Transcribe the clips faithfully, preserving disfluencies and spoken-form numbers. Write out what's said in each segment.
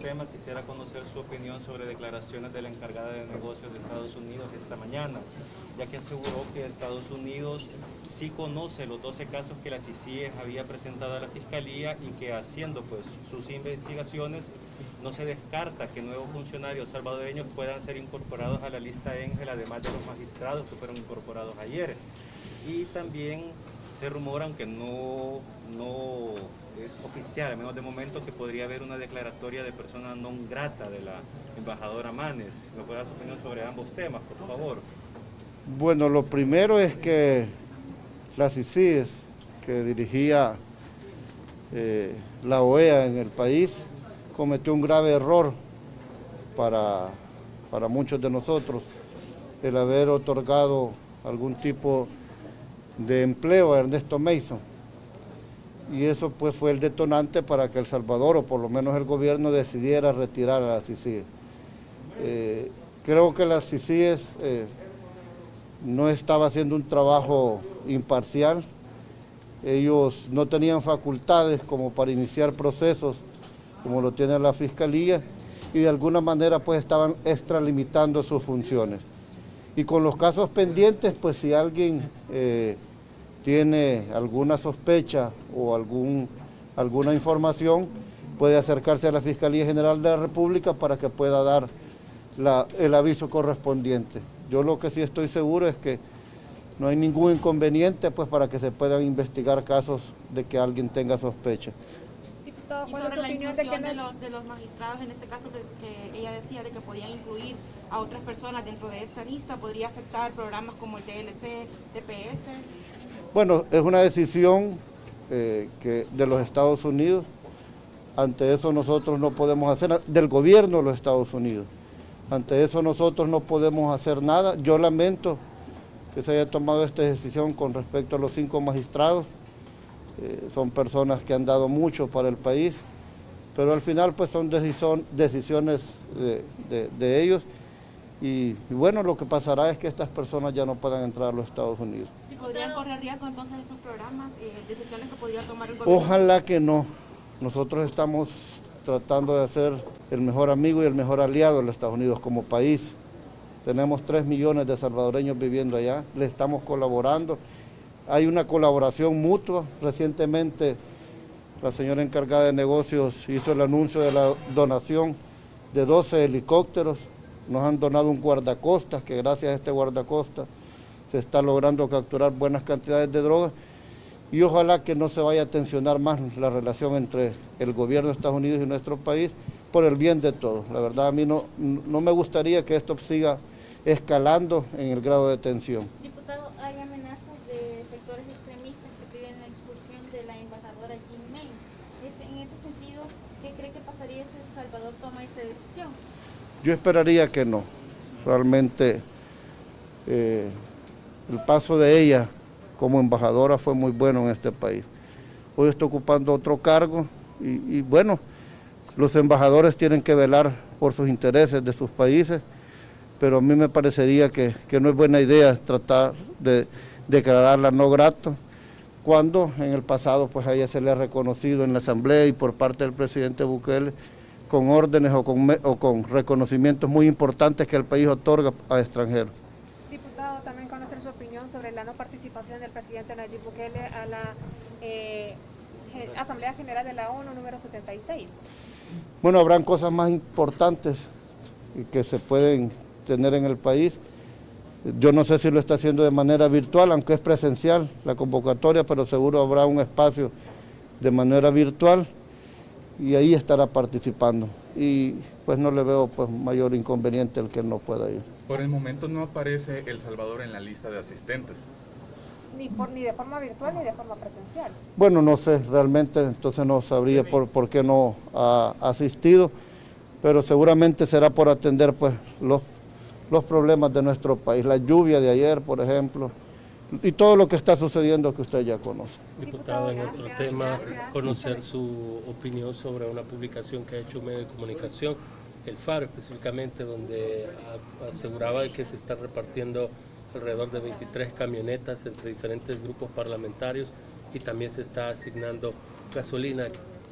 tema, quisiera conocer su opinión sobre declaraciones de la encargada de negocios de Estados Unidos esta mañana, ya que aseguró que Estados Unidos sí conoce los doce casos que la C I C I E había presentado a la Fiscalía y que haciendo pues sus investigaciones no se descarta que nuevos funcionarios salvadoreños puedan ser incorporados a la lista Ángel, además de los magistrados que fueron incorporados ayer. Y también se rumora, aunque no, no es oficial, al menos de momento, que podría haber una declaratoria de persona non grata de la embajadora Manes. ¿Me puede dar su opinión sobre ambos temas, por favor? Bueno, lo primero es que la C I C I E, que dirigía eh, la O E A en el país, cometió un grave error para, para muchos de nosotros, el haber otorgado algún tipo de empleo a Ernesto Mason. Y eso pues fue el detonante para que El Salvador, o por lo menos el gobierno, decidiera retirar a la C I C I E. Eh, creo que la C I C I E eh, no estaba haciendo un trabajo imparcial, ellos no tenían facultades como para iniciar procesos como lo tiene la Fiscalía, y de alguna manera pues estaban extralimitando sus funciones. Y con los casos pendientes, pues si alguien eh, tiene alguna sospecha o algún, alguna información, puede acercarse a la Fiscalía General de la República para que pueda dar la, el aviso correspondiente. Yo lo que sí estoy seguro es que no hay ningún inconveniente pues para que se puedan investigar casos de que alguien tenga sospecha. Y sobre la inclusión de los, de los magistrados, en este caso que, que ella decía de que podían incluir a otras personas dentro de esta lista, ¿podría afectar programas como el T L C, T P S? Bueno, es una decisión eh, que de los Estados Unidos. Ante eso nosotros no podemos hacer, del gobierno de los Estados Unidos. Ante eso nosotros no podemos hacer nada. Yo lamento que se haya tomado esta decisión con respecto a los cinco magistrados. Eh, son personas que han dado mucho para el país, pero al final pues son decisión, decisiones de, de, de ellos y, y bueno, lo que pasará es que estas personas ya no puedan entrar a los Estados Unidos. ¿Y podrían correr riesgo entonces esos programas, eh, decisiones que podría tomar el gobierno? Ojalá que no. Nosotros estamos tratando de ser el mejor amigo y el mejor aliado de los Estados Unidos como país. Tenemos tres millones de salvadoreños viviendo allá, le estamos colaborando. Hay una colaboración mutua. Recientemente la señora encargada de negocios hizo el anuncio de la donación de doce helicópteros. Nos han donado un guardacostas, que gracias a este guardacostas se está logrando capturar buenas cantidades de drogas. Y ojalá que no se vaya a tensionar más la relación entre el gobierno de Estados Unidos y nuestro país por el bien de todos. La verdad a mí no, no me gustaría que esto siga escalando en el grado de tensión. Diputado, hay amenazas de sectores extremistas que piden la expulsión de la embajadora Jean Mains. En ese sentido, ¿qué cree que pasaría si El Salvador toma esa decisión? Yo esperaría que no. Realmente eh, el paso de ella como embajadora fue muy bueno en este país. Hoy está ocupando otro cargo y, y bueno, los embajadores tienen que velar por sus intereses de sus países, pero a mí me parecería que, que no es buena idea tratar de declararla no grato, cuando en el pasado pues a ella se le ha reconocido en la Asamblea y por parte del presidente Bukele con órdenes o con, o con reconocimientos muy importantes que el país otorga a extranjeros. Diputado, también conocer su opinión sobre la no participación del presidente Nayib Bukele a la eh, Asamblea General de la ONU número setenta y seis. Bueno, habrán cosas más importantes que se pueden tener en el país. Yo no sé si lo está haciendo de manera virtual, aunque es presencial la convocatoria, pero seguro habrá un espacio de manera virtual y ahí estará participando. Y pues no le veo pues mayor inconveniente el que él no pueda ir. Por el momento no aparece El Salvador en la lista de asistentes. Ni, por, ni de forma virtual ni de forma presencial. Bueno, no sé, realmente entonces no sabría por, por qué no ha asistido, pero seguramente será por atender pues los los problemas de nuestro país, la lluvia de ayer, por ejemplo, y todo lo que está sucediendo que usted ya conoce. Diputado, en otro tema, conocer su opinión sobre una publicación que ha hecho un medio de comunicación, el Faro específicamente, donde aseguraba que se están repartiendo alrededor de veintitrés camionetas entre diferentes grupos parlamentarios y también se está asignando gasolina.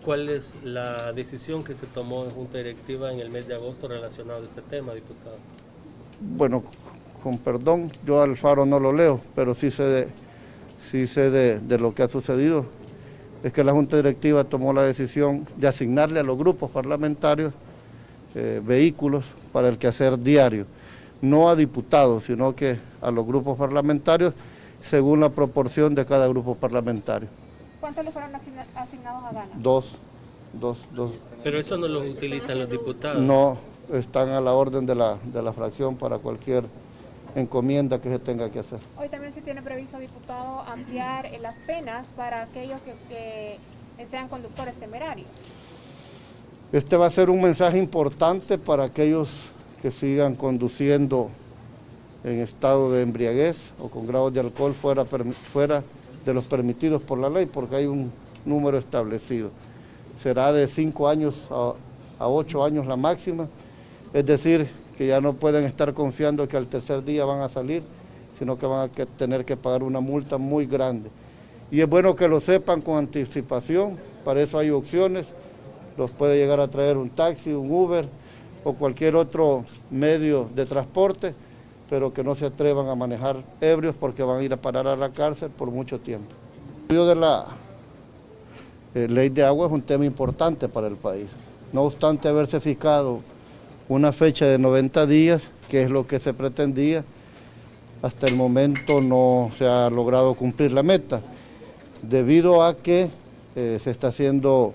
¿Cuál es la decisión que se tomó en Junta Directiva en el mes de agosto relacionado a este tema, diputado? Bueno, con perdón, yo al Faro no lo leo, pero sí sé de, sí sé de, de lo que ha sucedido. Es que la Junta Directiva tomó la decisión de asignarle a los grupos parlamentarios eh, vehículos para el quehacer diario, no a diputados, sino que a los grupos parlamentarios según la proporción de cada grupo parlamentario. ¿Cuántos le fueron asignados a Gana? Dos, dos, dos. Pero eso no lo utilizan los diputados. No, están a la orden de la, de la fracción para cualquier encomienda que se tenga que hacer. Hoy también se tiene previsto, diputado, ampliar las penas para aquellos que, que sean conductores temerarios. Este va a ser un mensaje importante para aquellos que sigan conduciendo en estado de embriaguez o con grados de alcohol fuera, fuera de los permitidos por la ley, porque hay un número establecido. Será de cinco años a, a ocho años la máxima, es decir, que ya no pueden estar confiando que al tercer día van a salir, sino que van a tener que pagar una multa muy grande. Y es bueno que lo sepan con anticipación, para eso hay opciones, los puede llegar a traer un taxi, un Uber o cualquier otro medio de transporte, pero que no se atrevan a manejar ebrios porque van a ir a parar a la cárcel por mucho tiempo. El estudio de la eh, ley de agua es un tema importante para el país. No obstante haberse fijado una fecha de noventa días, que es lo que se pretendía, hasta el momento no se ha logrado cumplir la meta, debido a que eh, se está haciendo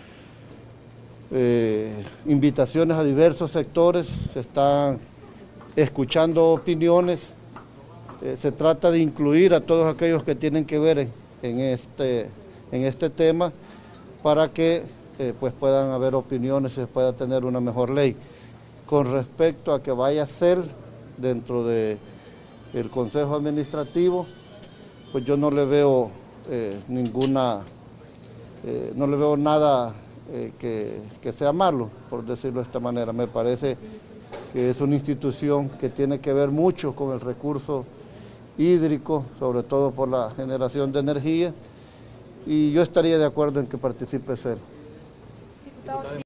eh, invitaciones a diversos sectores, se están escuchando opiniones, eh, se trata de incluir a todos aquellos que tienen que ver en, en, este, en este tema para que eh, pues puedan haber opiniones y se pueda tener una mejor ley. Con respecto a que vaya a ser dentro del Consejo Administrativo, pues yo no le veo eh, ninguna, eh, no le veo nada eh, que, que sea malo, por decirlo de esta manera. Me parece que es una institución que tiene que ver mucho con el recurso hídrico, sobre todo por la generación de energía, y yo estaría de acuerdo en que participe él.